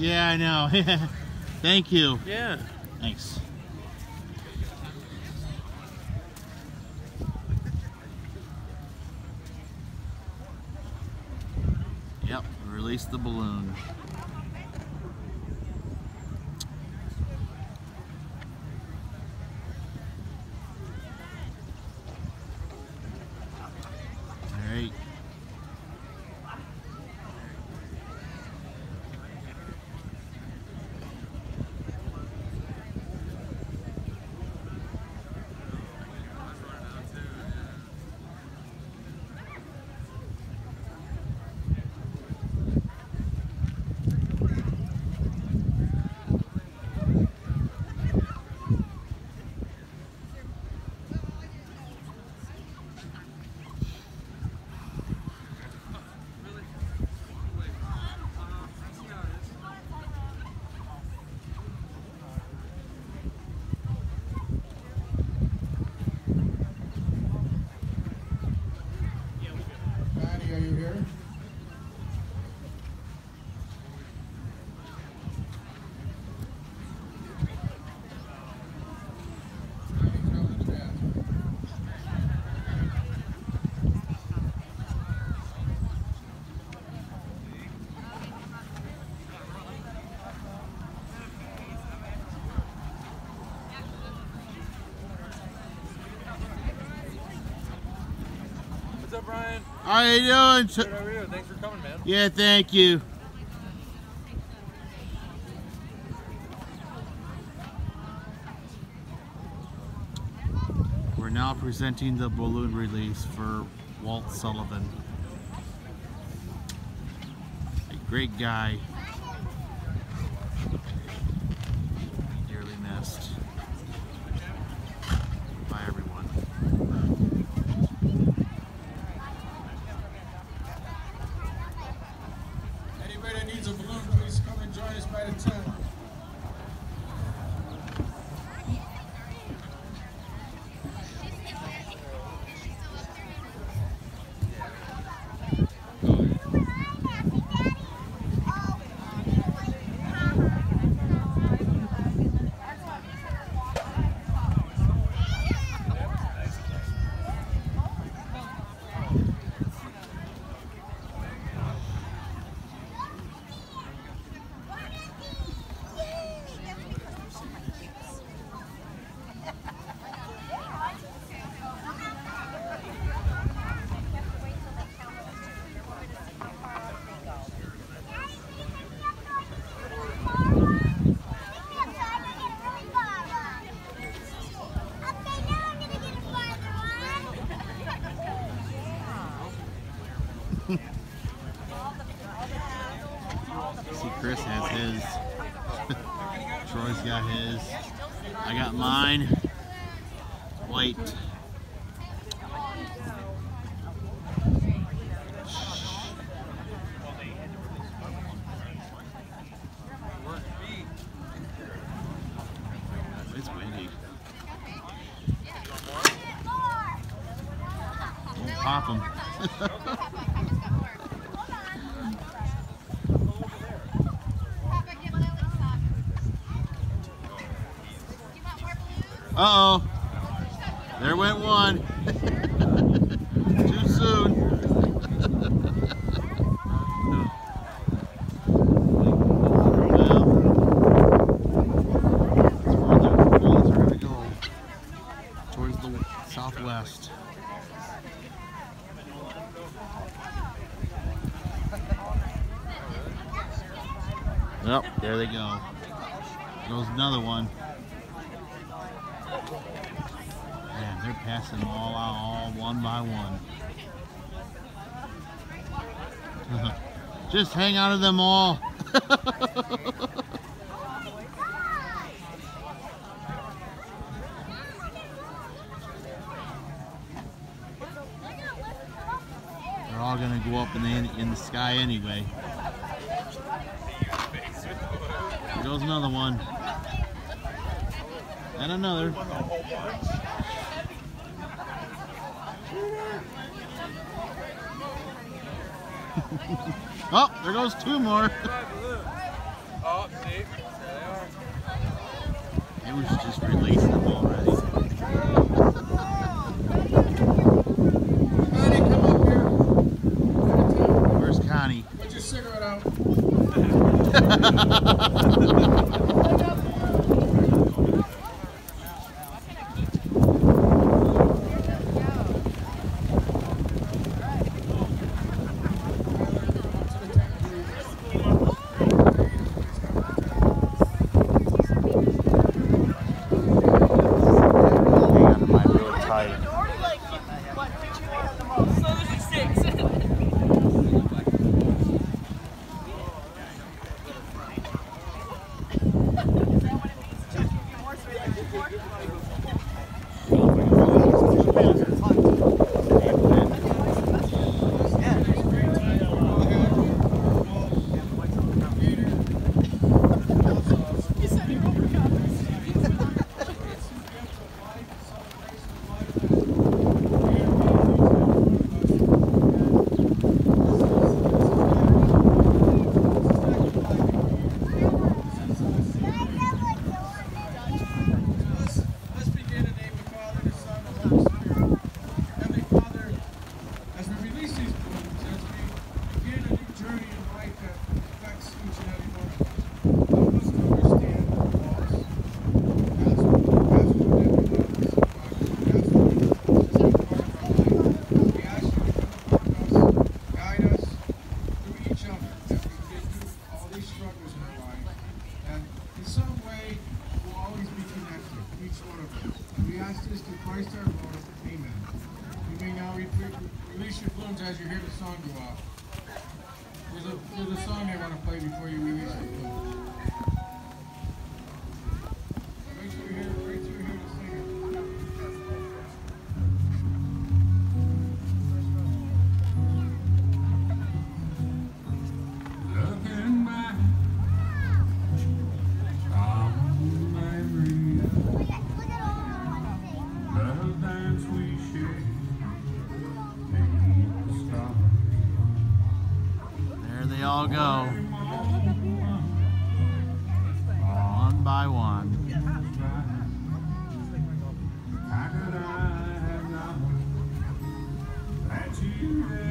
Yeah, I know. Thank you. Yeah. Thanks. Yep, release the balloon. All right. Are you here? What's up, Brian? How you doing? Good, how are you? Thanks for coming, man. Yeah, thank you. We're now presenting the balloon release for Walt Sullivan. A great guy. Dearly missed by everyone. Anybody that needs a balloon, please come and join us by the tent. See, Chris has his. Troy's got his. I got mine. White. It's windy. Don't pop them. Uh-oh. There went one. Too soon. Well, that's where the bullets are going to go. Towards the southwest. Yep, there they go. Goes another one. Man, they're passing them all out, all one by one. Just hang on to them all. They're all gonna go up in the sky anyway. There goes another one. And another. Oh, there goes two more. Oh, see? There they are. It was just releasing them already. Connie, come up here. Where's Connie? Put your cigarette out. Release your plumes as you hear the song go off. There's a song I want to play before you release your plumes. Make sure you hear the singer. Looking back on memory, the dance we shared. There they all go. One by one. How could I have known that you